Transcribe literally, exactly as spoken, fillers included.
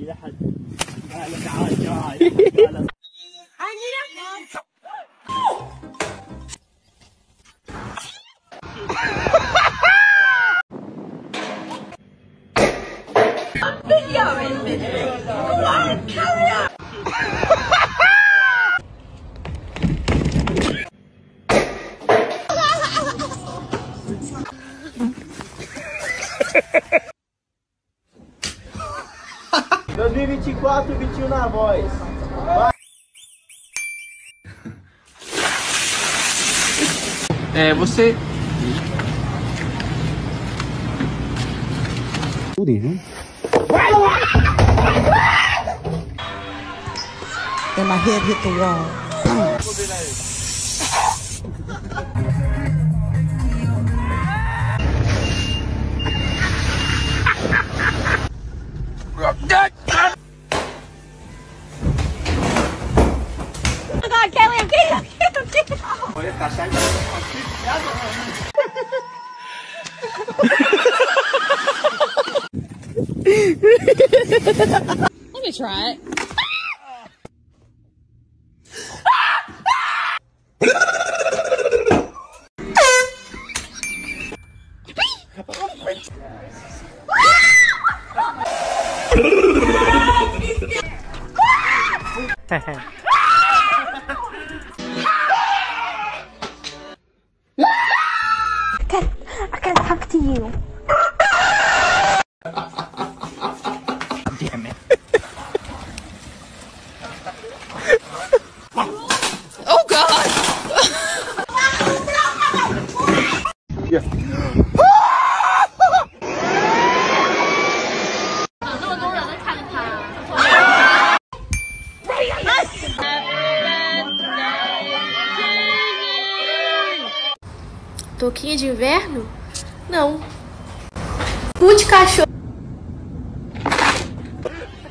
dois mil e vinte e quatro, vinte e um na voz. Vai. É, você... Tudo junto. And my head hit the wall. Oh my God, Kaylee, I'm getting, I'm getting, I'm getting. Olha, tá chato. Let me try it. I can't, I can't talk to you. Damn it. Oh God! Yeah. Touquinha de inverno? Não. Cu de cachorro.